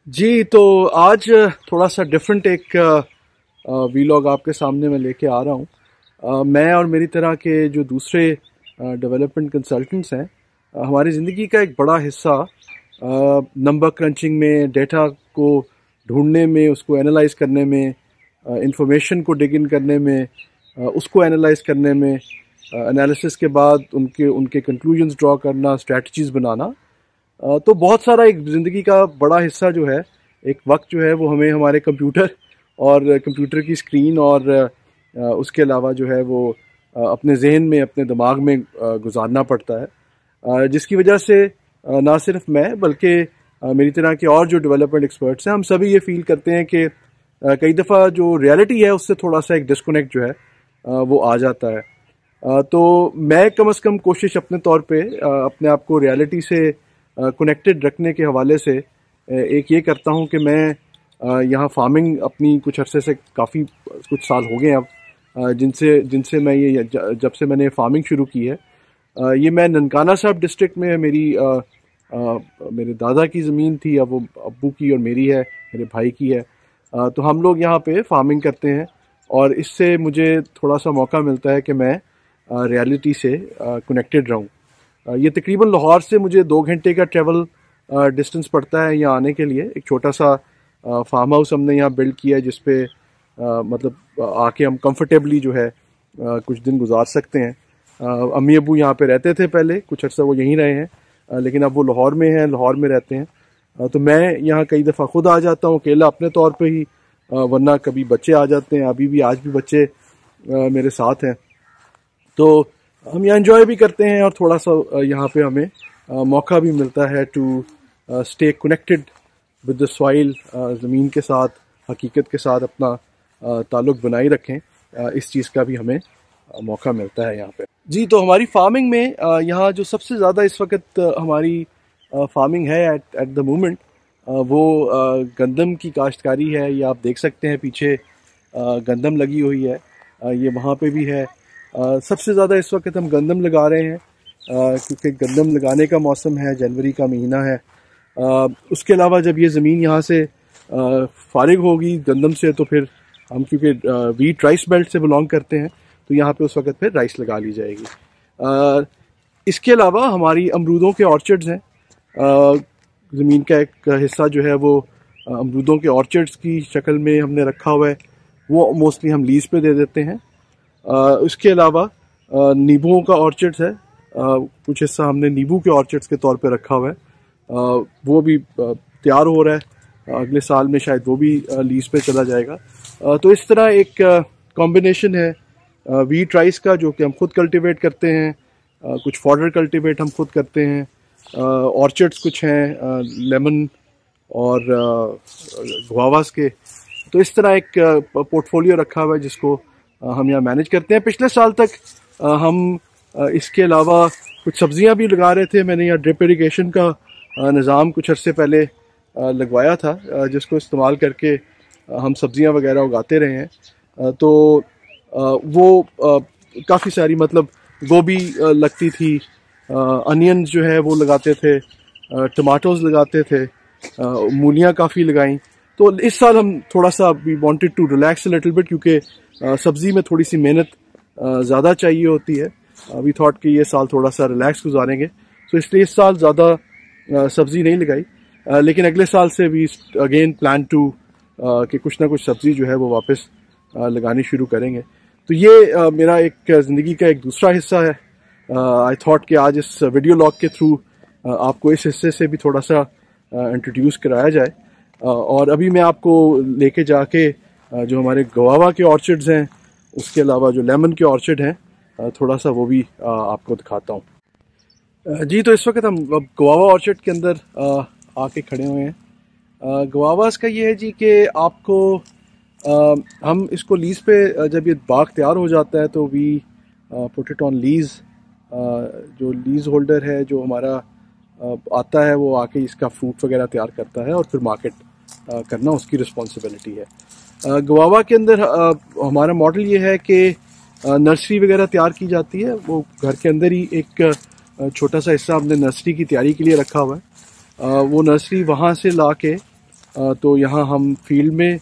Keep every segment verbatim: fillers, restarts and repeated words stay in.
जी, तो आज थोड़ा सा डिफरेंट एक वीलॉग आपके सामने मैं लेके आ रहा हूँ। अ, मैं और मेरी तरह के जो दूसरे डेवलपमेंट कंसल्टेंट्स हैं, अ, हमारी ज़िंदगी का एक बड़ा हिस्सा नंबर क्रंचिंग में, डेटा को ढूंढने में, उसको एनालाइज करने में, इंफॉर्मेशन को डिग इन करने में, अ, उसको एनालाइज करने में, एनालिसिस के बाद उनके उनके कंक्लूजन्स ड्रॉ करना, स्ट्रेटजीज बनाना। अ, तो बहुत सारा एक ज़िंदगी का बड़ा हिस्सा जो है, एक वक्त जो है वो हमें हमारे कंप्यूटर और कंप्यूटर की स्क्रीन और अ, उसके अलावा जो है वो अ, अपने जहन में, अपने दिमाग में अ, गुजारना पड़ता है, अ, जिसकी वजह से अ, ना सिर्फ मैं बल्कि अ, मेरी तरह के और जो डेवलपमेंट एक्सपर्ट्स हैं, हम सभी ये फील करते हैं कि अ, कई दफ़ा जो रियलिटी है उससे थोड़ा सा एक डिस्कनेक्ट जो है अ, वो आ जाता है। अ, तो मैं कम से कम कोशिश अपने तौर पे अ, अपने आप को रियलिटी से कनेक्टेड रखने के हवाले से अ, एक ये करता हूँ कि मैं अ, यहाँ फार्मिंग अपनी कुछ अरसे से काफ़ी कुछ साल हो गए अब, अ, जिनसे जिनसे मैं ये ज- जब से मैंने फार्मिंग शुरू की है, अ, ये मैं ननकाना साहब डिस्ट्रिक्ट में मेरी अ, अ, मेरे दादा की ज़मीन थी, अब वो अब्बू की और मेरी है, मेरे भाई की है। अ, तो हम लोग यहाँ पे फार्मिंग करते हैं और इससे मुझे थोड़ा सा मौका मिलता है कि मैं रियलिटी से कनेक्टेड रहूँ। अ, ये तकरीबन लाहौर से मुझे दो घंटे का ट्रैवल डिस्टेंस पड़ता है यहाँ आने के लिए। एक छोटा सा फार्म हाउस हमने यहाँ बिल्ड किया है जिसपे अ, मतलब अ, आके हम कंफर्टेबली जो है अ, कुछ दिन गुजार सकते हैं। अ, अम्मी अबू यहाँ पे रहते थे पहले, कुछ अर्सा वो यहीं रहे हैं, अ, लेकिन अब वो लाहौर में हैं, लाहौर में रहते हैं। अ, तो मैं यहाँ कई दफ़ा खुद आ जाता हूँ अकेला अपने तौर पे ही, अ, वरना कभी बच्चे आ जाते हैं। अभी भी आज भी बच्चे अ, मेरे साथ हैं। तो हम यहाँ एंजॉय भी करते हैं और थोड़ा सा अ, यहाँ पे हमें अ, मौका भी मिलता है to stay connected with the soil, ज़मीन के साथ, हकीकत के साथ अपना अ, ताल्लुक बनाए रखें। अ, इस चीज़ का भी हमें अ, मौका मिलता है यहाँ पे। जी, तो हमारी फार्मिंग में अ, यहाँ जो सबसे ज़्यादा इस वक्त अ, हमारी फार्मिंग है एट एट द मोमेंट, वो अ, गंदम की काश्तकारी है। ये आप देख सकते हैं पीछे अ, गंदम लगी हुई है, अ, ये वहाँ पे भी है। अ, सबसे ज़्यादा इस वक्त हम गंदम लगा रहे हैं, अ, क्योंकि गंदम लगाने का मौसम है, जनवरी का महीना है। अ, उसके अलावा जब ये ज़मीन यहाँ से अ, फारिग होगी गंदम से, तो फिर हम, क्योंकि वीट राइस बेल्ट से बिलोंग करते हैं, तो यहाँ पे उस वक्त फिर राइस लगा ली जाएगी। अ, इसके अलावा हमारी अमरूदों के ऑर्चर्ड्स हैं। अ, ज़मीन का एक हिस्सा जो है वो अ, अमरूदों के ऑर्चर्ड्स की शक्ल में हमने रखा हुआ है, वो मोस्टली हम लीज पे दे देते हैं। अ, उसके अलावा अ, नींबुओं का ऑर्चर्ड्स है, अ, कुछ हिस्सा हमने नींबू के ऑर्चर्ड्स के तौर पे रखा हुआ है। अ, वो भी अ, तैयार हो रहा है, अगले साल में शायद वो भी लीज पे चला जाएगा। अ, तो इस तरह एक कॉम्बिनेशन है वीट राइस का, जो कि हम खुद कल्टीवेट करते हैं, अ, कुछ फॉडर कल्टीवेट हम खुद करते हैं, ऑर्चर्ड्स कुछ हैं लेमन और गुआवास के। तो इस तरह एक पोर्टफोलियो रखा हुआ है जिसको अ, हम यहाँ मैनेज करते हैं। पिछले साल तक अ, हम अ, इसके अलावा कुछ सब्जियां भी लगा रहे थे। मैंने यहाँ ड्रिप इरिगेशन का अ, निज़ाम कुछ अरसे पहले अ, लगवाया था, अ, जिसको इस्तेमाल करके अ, हम सब्जियां वगैरह उगाते रहे हैं। अ, तो अ, वो काफ़ी सारी, मतलब गोभी अ, लगती थी, अनियंस जो है वो लगाते थे, टमाटोज लगाते थे, अ, मूलियाँ काफ़ी लगाई। तो इस साल हम थोड़ा सा we wanted to relax a little bit, क्योंकि अ, सब्जी में थोड़ी सी मेहनत अ, ज़्यादा चाहिए होती है। वी थॉट कि ये साल थोड़ा सा रिलैक्स गुजारेंगे, तो इसलिए इस साल ज़्यादा अ, सब्जी नहीं लगाई। अ, लेकिन अगले साल से वी अगेन प्लान टू कि कुछ ना कुछ सब्जी जो है वो वापस अ, लगानी शुरू करेंगे। तो ये अ, मेरा एक ज़िंदगी का एक दूसरा हिस्सा है। आई थॉट कि आज इस वीडियो लॉग के थ्रू आपको इस हिस्से से भी थोड़ा सा इंट्रोड्यूस कराया जाए। अ, और अभी मैं आपको लेके जाके अ, जो हमारे गवावा के ऑर्चर्ड्स हैं, उसके अलावा जो लेमन के ऑर्चर्ड हैं, अ, थोड़ा सा वो भी अ, आपको दिखाता हूँ। अ, जी, तो इस वक्त हम अब गवावा ऑर्चर्ड के अंदर अ, आके खड़े हुए हैं। अ, गवावास का ये है जी कि आपको अ, हम इसको लीज पे, अ, जब ये बाग तैयार हो जाता है तो we put it on lease. जो लीज होल्डर है, जो हमारा अ, आता है, वो आके इसका फ्रूट वगैरह तैयार करता है और फिर मार्केट अ, करना उसकी रिस्पॉन्सिबिलिटी है। अ, गवावा के अंदर अ, हमारा मॉडल ये है कि नर्सरी वगैरह तैयार की जाती है। वो घर के अंदर ही एक अ, छोटा सा हिस्सा हमने नर्सरी की तैयारी के लिए रखा हुआ है। अ, वो नर्सरी वहाँ से ला के तो यहाँ हम फील्ड में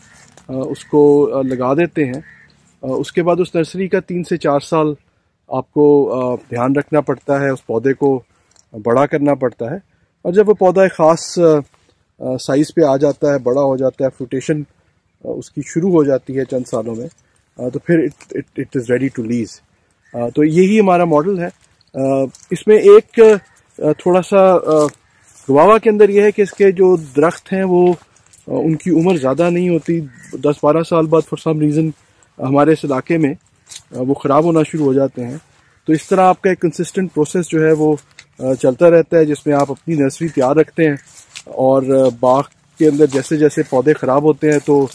उसको लगा देते हैं। उसके बाद उस नर्सरी का तीन से चार साल आपको ध्यान रखना पड़ता है, उस पौधे को बड़ा करना पड़ता है। और जब वो पौधा एक ख़ास साइज़ पे आ जाता है, बड़ा हो जाता है, फ्रूटेशन उसकी शुरू हो जाती है चंद सालों में, तो फिर it it it is ready to lease. तो यही हमारा मॉडल है। इसमें एक थोड़ा सा गवावा के अंदर यह है कि इसके जो दरख्त हैं वो उनकी उम्र ज़्यादा नहीं होती। दस बारह साल बाद फॉर सम रीज़न हमारे इस इलाके में वो ख़राब होना शुरू हो जाते हैं। तो इस तरह आपका एक कंसिस्टेंट प्रोसेस जो है वो चलता रहता है, जिसमें आप अपनी नर्सरी तैयार रखते हैं और बाग के अंदर जैसे जैसे पौधे ख़राब होते हैं तो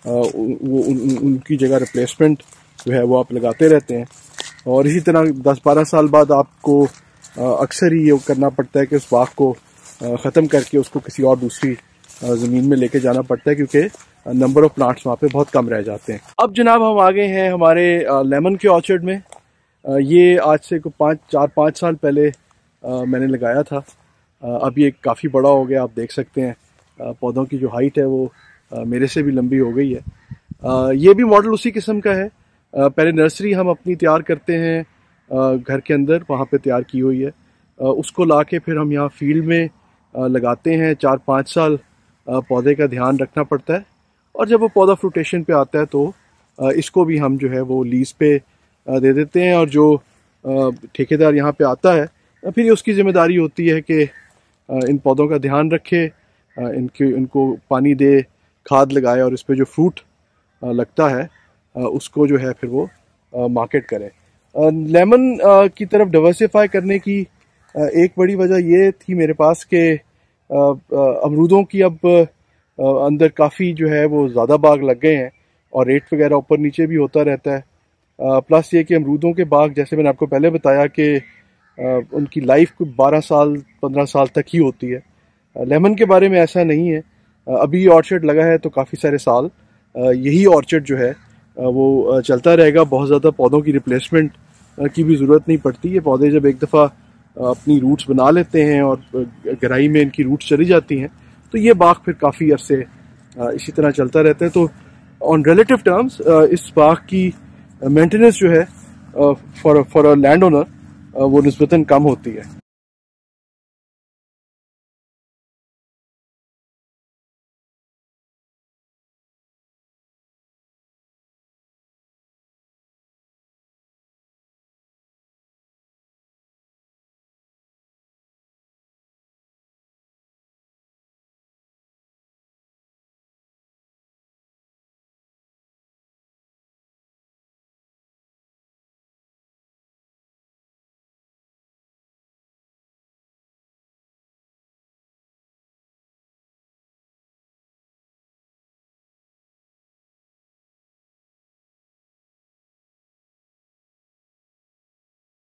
वो उन, उन, उनकी जगह रिप्लेसमेंट जो है वो आप लगाते रहते हैं। और इसी तरह दस बारह साल बाद आपको अक्सर ही ये करना पड़ता है कि उस बाग को ख़त्म करके उसको किसी और दूसरी ज़मीन में लेके जाना पड़ता है, क्योंकि नंबर ऑफ़ प्लांट्स वहाँ पे बहुत कम रह जाते हैं। अब जनाब हम आ गए हैं हमारे लेमन के ऑर्चर्ड में। ये आज से को पाँच चार पाँच साल पहले मैंने लगाया था। अब ये काफ़ी बड़ा हो गया, आप देख सकते हैं पौधों की जो हाइट है वो मेरे से भी लंबी हो गई है। ये भी मॉडल उसी किस्म का है। पहले नर्सरी हम अपनी तैयार करते हैं घर के अंदर, वहाँ पे तैयार की हुई है। उसको ला के फिर हम यहाँ फील्ड में लगाते हैं। चार पाँच साल पौधे का ध्यान रखना पड़ता है और जब वो पौधा फ्रूटेशन पे आता है तो इसको भी हम जो है वो लीज पे दे देते हैं। और जो ठेकेदार यहाँ पे आता है फिर उसकी ज़िम्मेदारी होती है कि इन पौधों का ध्यान रखे, इनके इनको पानी दे, खाद लगाए और इस पर जो फ्रूट लगता है उसको जो है फिर वो मार्केट करें। लेमन की तरफ डाइवर्सिफाई करने की एक बड़ी वजह ये थी मेरे पास कि अमरूदों की अब अंदर काफ़ी जो है वो ज़्यादा बाग लग गए हैं और रेट वगैरह ऊपर नीचे भी होता रहता है। प्लस ये कि अमरूदों के बाग, जैसे मैंने आपको पहले बताया कि उनकी लाइफ को बारह साल पंद्रह साल तक ही होती है। लेमन के बारे में ऐसा नहीं है। अभी ऑर्चर्ड लगा है तो काफ़ी सारे साल यही ऑर्चर्ड जो है वो चलता रहेगा। बहुत ज़्यादा पौधों की रिप्लेसमेंट की भी ज़रूरत नहीं पड़ती। ये पौधे जब एक दफ़ा अपनी रूट्स बना लेते हैं और गहराई में इनकी रूट्स चली जाती हैं तो ये बाग फिर काफ़ी अरसे इसी तरह चलता रहता है। तो ऑन रिलेटिव टर्म्स इस बाग की मेंटेनेंस जो है for for a land owner वो निस्बतन कम होती है।